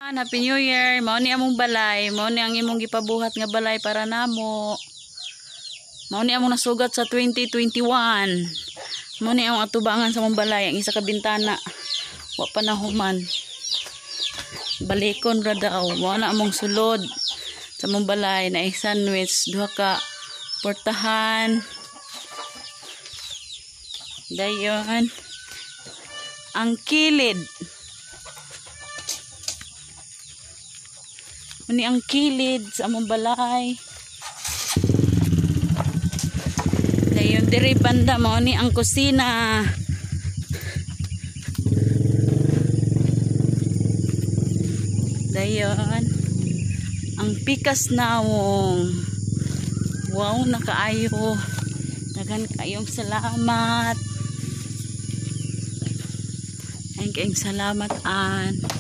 Happy New Year. Mao ni among balay, mao ni ang imong gipabuhat nga balay para namo. Mao ni among nasugat sa 2021. Mao ni ang atubangan sa among balay, ang isa ka bintana. Wa pa nahuman. Balikon ra daw. Mao na among sulod sa among balay na sandwich, duha ka portahan. Dayon ang kilid. Muni ang kilid sa among balay. Dayon diri banda mao ni ang kusina. Dayon ang pikas nawong. Wow, nakaayo. Daghan kayong salamat. Ay kayong salamat an.